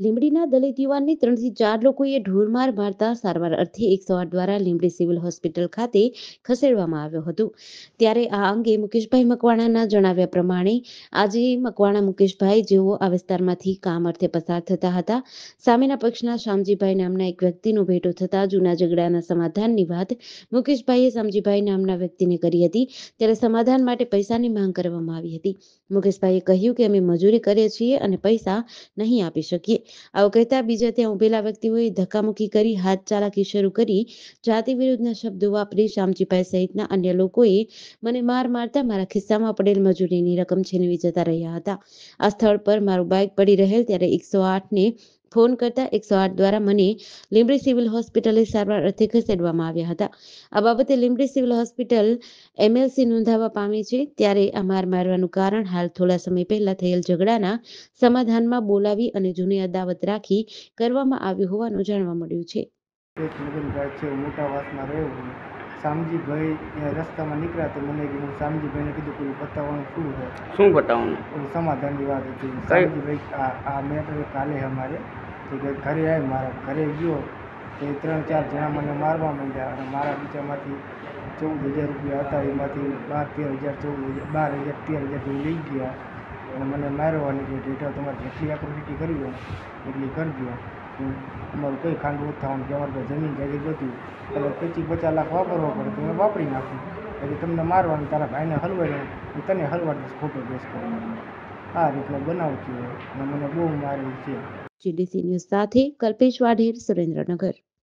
લીંબડીના દલિત યુવાનને 3 થી 4 લોકોએ ઢોરમાર મારતા સારવાર અર્થે 108 દ્વારા લીંબડી સિવિલ હોસ્પિટલ ખાતે ખસેડવામાં આવ્યો હતો। ત્યારે આ અંગે મુકેશભાઈ મકવાણાના જણાવ્યા પ્રમાણે આજે મકવાણા મુકેશભાઈ જેઓ આ વિસ્તારમાંથી કામ અર્થે પસાર થતા હતા, સામેના પક્ષના શામજીભાઈ નામના એક વ્યક્તિનો ભેટો થતા જૂના ઝઘડાના સમાધાનની વાત મુકેશભાઈએ શામજીભાઈ નામના વ્યક્તિને કરી હતી। ત્યારે સમાધાન માટે પૈસાની માંગ કરવામાં આવી હતી। મુકેશભાઈએ કહ્યું કે અમે મજૂરી કરીએ છીએ અને પૈસા નહીં આપી શકીએ। આવું કહેતા બીજા ત્યાં ઉભેલા વ્યક્તિઓએ ધક્કામુક્કી કરી હાથ ચાલાકી શરૂ કરી જાતિ વિરુદ્ધના શબ્દો વાપરી શામજીભાઈ સહિતના અન્ય લોકોએ મને મારતા મારા ખિસ્સામાં પડેલ મજૂરીની રકમ છીનવી જતા રહ્યા હતા। આ સ્થળ પર મારું બાઇક પડી રહેલ ત્યારે 108ને ફોન કરતા 108 દ્વારા મને લીંબડી સિવિલ હોસ્પિટલે સારવાર અર્થે ખસેડવામાં આવ્યા હતા। આ બાબતે લીંબડી સિવિલ હોસ્પિટલ MLC નોંધાવવા પામી છે। ત્યારે આ મારવાનું કારણ હાલ થોડા સમય પહેલા થયેલ ઝઘડાના સમાધાનમાં બોલાવી અને જૂની અદાવત રાખી કરવામાં આવ્યું હોવાનું જાણવા મળ્યું છે। એક મગનભાઈ છે, મોટા વાસમાં રહેવું શામજીભાઈ રસ્તામાં નીકળ્યા તો મને કીધું, શામજીભાઈને કીધું પેલું બતાવવાનું શું બતાવવાનું સમાધાનની વાત હતી। શામજીભાઈ આ મેટર કાલે અમારે તો કે ઘરે આવી, મારા ઘરે ગયો તો 3-4 જણા મને મારવા માંડ્યા અને મારા બીજામાંથી 14,000 રૂપિયા હતા, એમાંથી 12,000 13,000 લઈ ગયા અને મને મારવાની કે ડેટા તમારે જેટલી એક્ટિવિટી કરવી હોય એટલી કરજો, અમારું કંઈ ખાંડ ઓછું થવાનું કે અમારે જમીન જાગીર બધું એટલે 25-50 લાખ વાપરવા પડે તો મેં વાપરી નાખ્યું, એટલે તમને મારવાનું, તારા ભાઈને હલવાડ્યો તને હલવાડી ખોટો કેસ કરવાનો, આ રીતનો બનાવ થયો અને મને બહુ મારેલ છે। GDC ન્યૂઝ સાથે કલ્પેશ વાઢેર, સુરેન્દ્રનગર।